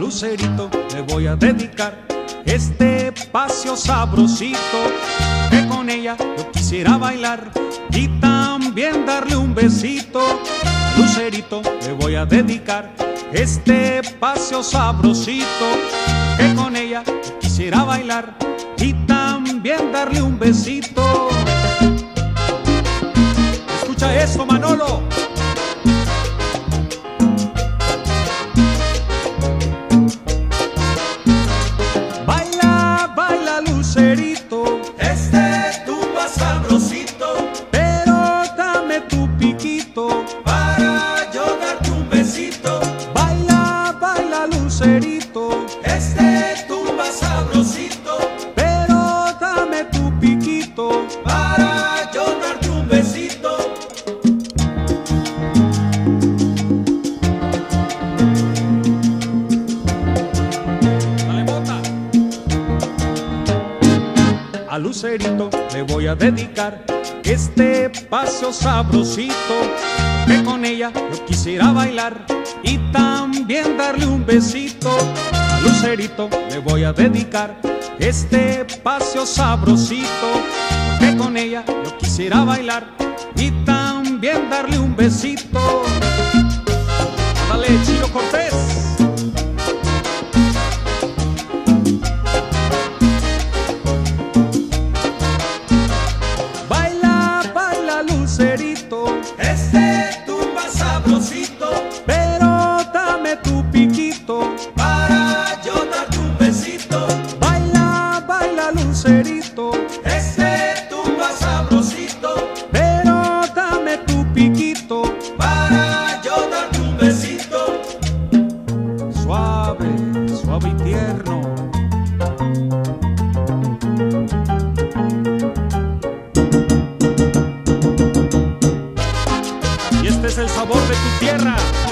Lucerito le voy a dedicar este paseo sabrosito, que con ella yo quisiera bailar y también darle un besito. A Lucerito le voy a dedicar este paseo sabrosito, que con ella yo quisiera bailar y también darle un besito. Escucha eso, Manolo. Baila, baila, Lucerito, este tumba sabrosito, pero dame tu piquito para yo darte un besito. Baila, baila, Lucerito, Este tumba sabrosito, pero dame tu piquito para yo darte un besito. Dale, bota. A Lucerito le voy a dedicar este paseo sabrosito, que con ella yo quisiera bailar y también darle un besito. A Lucerito le voy a dedicar este paseo sabrosito, que con ella yo quisiera bailar y también darle un besito. Dale, Chino Cortés. Baila, baila, Lucerito, Este tumba sabrosito, pero dame tu piquito. para yo darte un besito. Baila, baila, Lucerito, Este tumba sabrosito, pero dame tu piquito. para yo darte un besito. Suave, suave y tierno. Y este es el sabor de tu tierra.